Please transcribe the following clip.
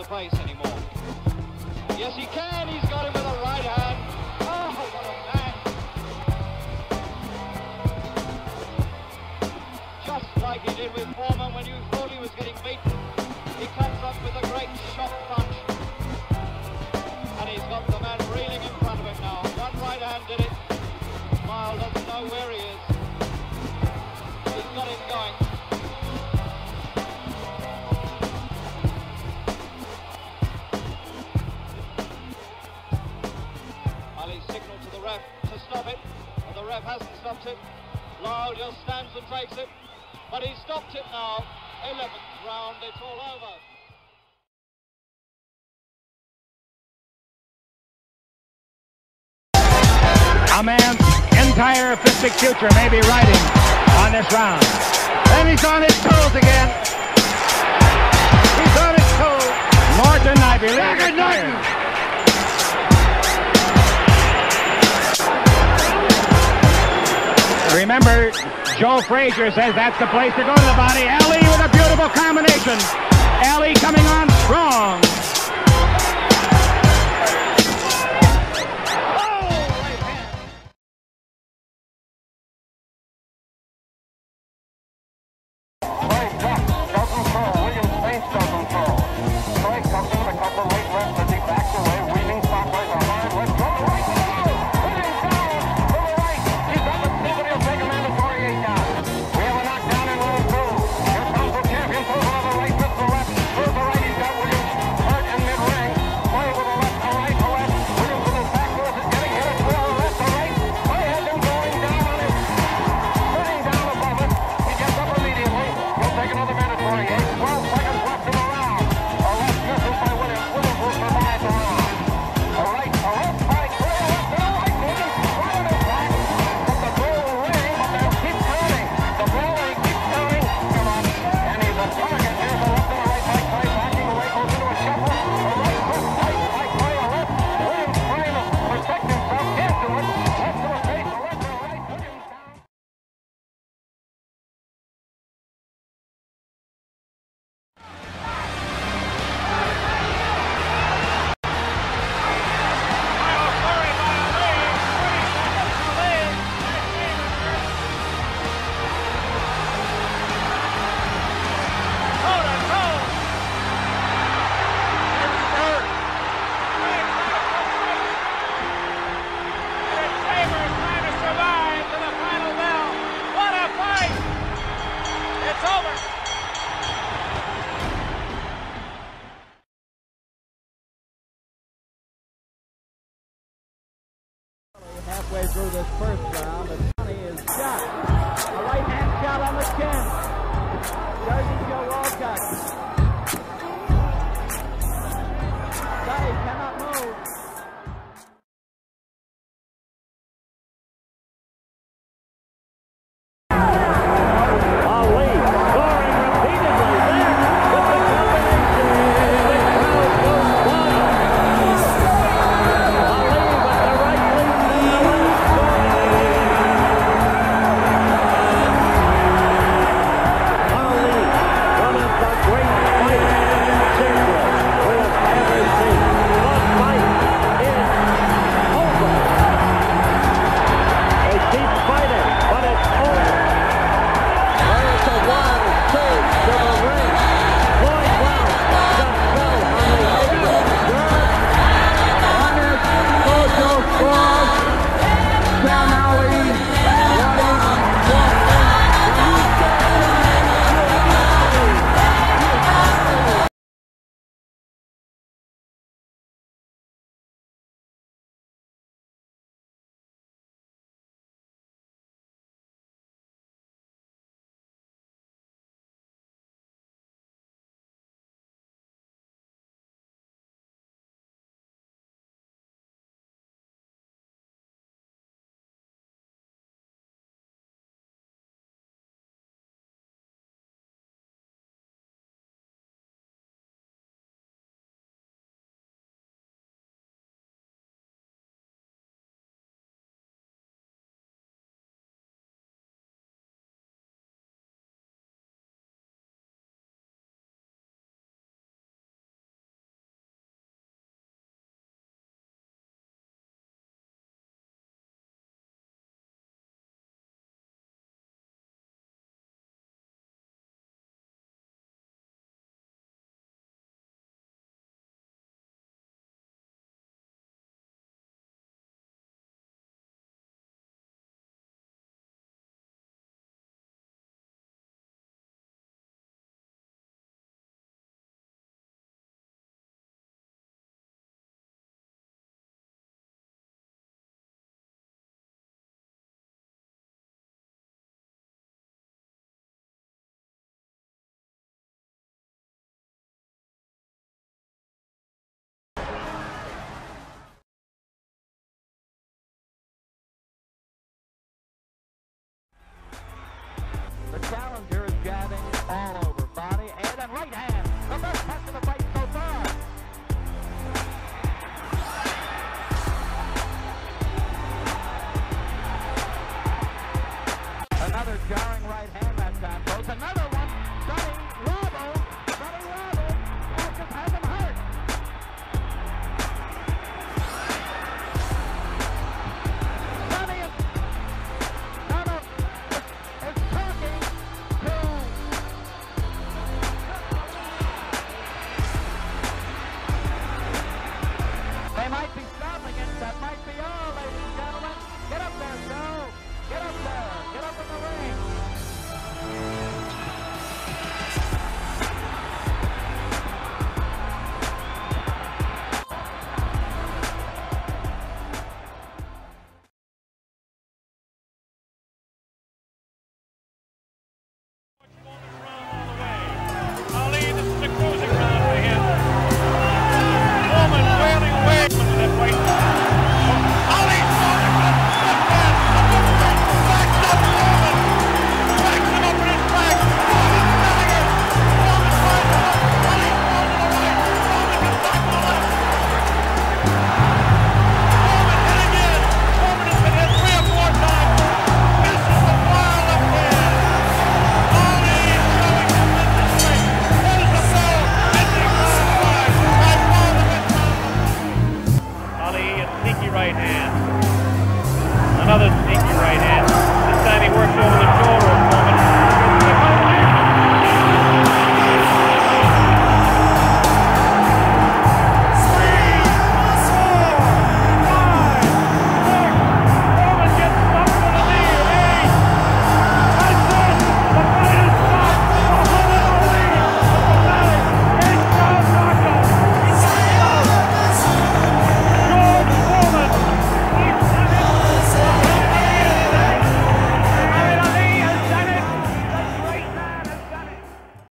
the face anymore. Yes, he can. He's got him with a right hand. Oh, what a man. Just like he did with Foreman when you thought he was getting beaten. He comes up with a great shot punch. And he's got the man reeling in front of him now. One right hand did it. Smile doesn't know where he is. He's got him going. Ali signalled to the ref to stop it, but the ref hasn't stopped it. Lyle just stands and takes it, but he stopped it now. 11th round, it's all over. A man's entire artistic future may be riding on this round. And he's on his toes again. He's on his toes. Norton, I believe. Norton. Remember, Joe Frazier says that's the place to go to the body. Ali with a beautiful combination. Ali coming on strong. Halfway through this first round, and Johnny is shot. A right hand shot on the chin. Jersey Joe Walcott. Johnny cannot move. Ali scoring repeatedly there with the combination. The crowd goes wild. Ali with the right lead and the left scoring. All